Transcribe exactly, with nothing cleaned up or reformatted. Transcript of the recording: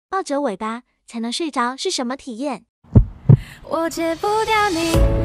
抱着尾巴才能睡着是什么体验？ 我戒不掉你。